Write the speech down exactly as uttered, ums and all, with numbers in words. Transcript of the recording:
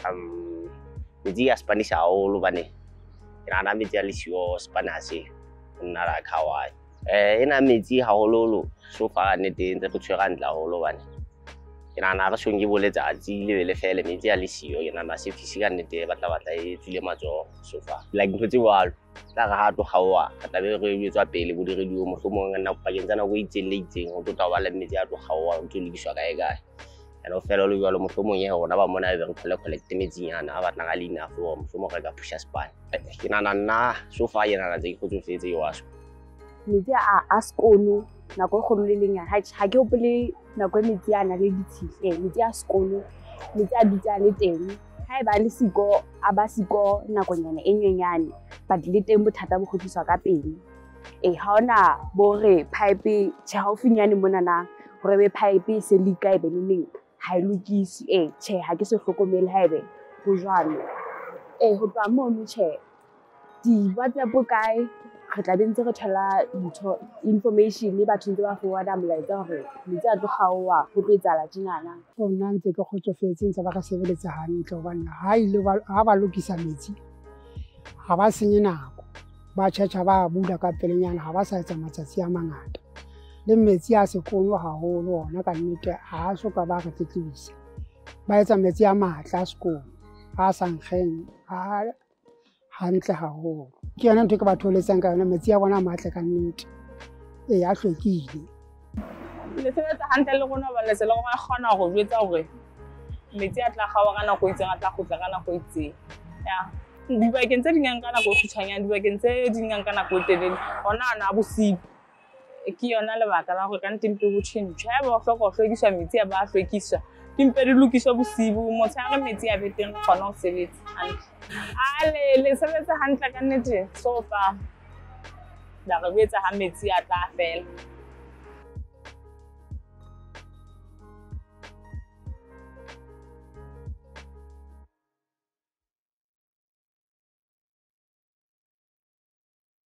um metsi a Spanish haholo bane ke nahana metsi a le siyo Spanish nna ra Hawaii eh ena metsi haholo so far nnete ntse go tshwera ntla haholo bane ke nahana re shong ke boletsa a tsile le fele metsi a le siyo ke nahana se fisika nnete batla batla e tsile matso so far like ntho tse walo la ga to gawa ka tabe re yetswa pele bo di radio mohlomong nna pa ke ntsana go itseng le itseng go tota ba le metsi a to gawa o tlo lekiswa kae kae eno fela lo jalo mohlomong ye gona ba mona be re phele collect metsi yana ba tla ga le ina for mohlomong re ka pusha span ke nahana nna so far yena na tse go tsofetse yo aso metsi a a sekolo nako go le lenya ha ha ke hopole nako metsi ana le ditshile metsi a sekolo metsi a ditsa le teng ha e ba le siko a ba siko nako nyane e nyenyane ba di le teng bothata bo kgutliswa ka pele e ha ona bo re pipe tse haufinyane mona na hore be pipe se le ka e be neng ha e lokisi e tse ha ke se hlokomele ha ebe go jwalo e ho twa mo no tse di WhatsApp kae re tla bentse re thola ntho information le batho ntse ba forward molaetsa hore metsi a tlo gaowa go tlo etsala tjinana go nna ntse ke kgotsofetse ntse ba ka sebeletsa hantle hobane ha ile ha ba lokisa metsi ha ba senye nako ba tjhatjha ba bula ka pelenyana ha ba sa etsa matsatsi a mangata le metsi a sekolo haholo ona ka nnete ha so ka ba ka tletlisa ba etsa metsi a matla a sekolo a sankgeng a hantle haholo ke yona ntho ke batho le tsang ka yona metsi a bona matle ka nnete e a hlwekile le sebetsa hantle le gona ba le se le go kgona go jwetsa hore metsi a tla gawa kana go itseng a tla go tla kana go itseng ya dibakeng tse dingang kana go khutshanya dibakeng tse dingang kana go telele ona ana bosibu ke yona le baka la go ka ntempe go tshintshwa ya ba hloka go hlwekisa metsi a ba hlwekisa dimpe di lokiswa bosibu motshare metsi a beteng gona go sebetsa hantle a le le sebetsa hantle ka nnete so far da re betsa ha metsi a tla fela